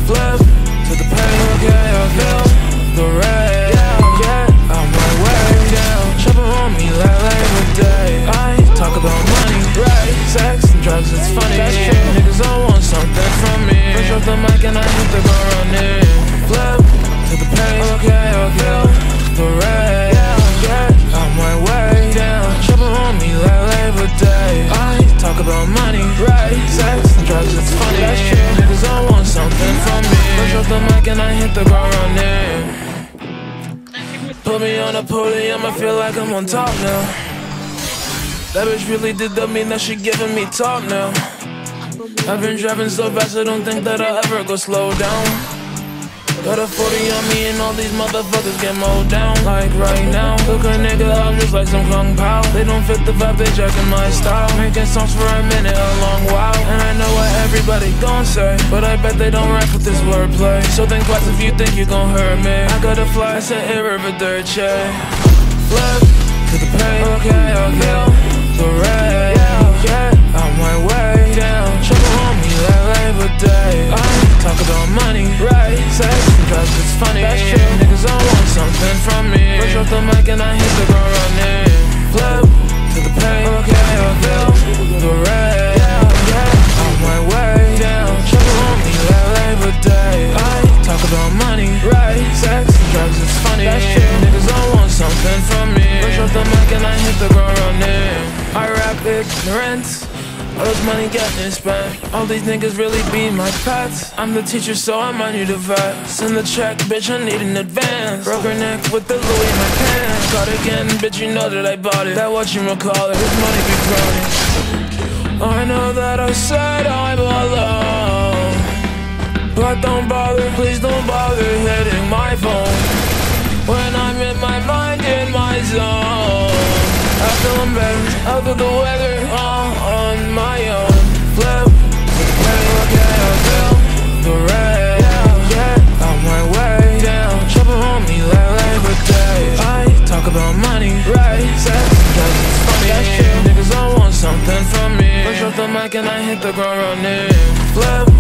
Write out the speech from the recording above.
Flip to the pain, okay, I feel the rain. Yeah, I'm my way down. Shopping on me like Labor Day. I talk about money, right? Sex and drugs, it's funny. That's true. Niggas all want something from me. Push off the mic and I hit the ground running. Flip to the pain, okay, I feel the rain. Yeah, I'm my way down. Shopping on me like Labor Day. I talk about money, right? Sex and drugs, it's funny. That's true. Niggas all want something from me. Push off the mic and I hit the ground running. Put me on a podium, I feel like I'm on top now. That bitch really did that mean that she giving me talk now. I've been driving so fast I don't think that I'll ever go slow down. Got a 40 on me and all these motherfuckers get mowed down. Like right now, look a nigga up just like some Kung Pao. They don't fit the vibe, they jacking my style. Making songs for a minute, a long while. And I know what everybody gon' say, but I bet they don't rap with this wordplay. So think twice if you think you gon' hurt me. I gotta fly, it's an irreverdice. Flip to the pain, okay, I feel the rain. Yeah, I'm my way down. Shopping on me like Labor Day. I talk about money, right? Sex and drugs, it's funny. That's true. Niggas all want something from me. Push off the mic and I hit the ground running. Flip to the pain, okay, I feel the rain. Yeah, I'm my way down. Shopping on me like Labor Day. I talk about money, right? Sex and drugs, it's funny. That's true. Niggas all want something from me. Push off the mic and I hit the ground running. I rap ignorance. All this money getting spent. All these niggas really be my pets. I'm the teacher, so I might need a vet. Send the check, bitch, I need an advance. Broke her neck with the Louis in my pants. Caught again, bitch, you know that I bought it. That what you call it, this money be crowded. I know that I said I'm alone, but don't bother, please don't bother hitting my phone. When I'm in my mind, in my zone, I feel embarrassed, out of the weather, all on my own. Flip, okay, I feel the rain. Yeah, I'm my way down. Shopping on me like Labor Day. I talk about money, right? Sex and drugs, it's funny. That's true. Niggas all want something from me. Push off the mic and I hit the ground running. Flip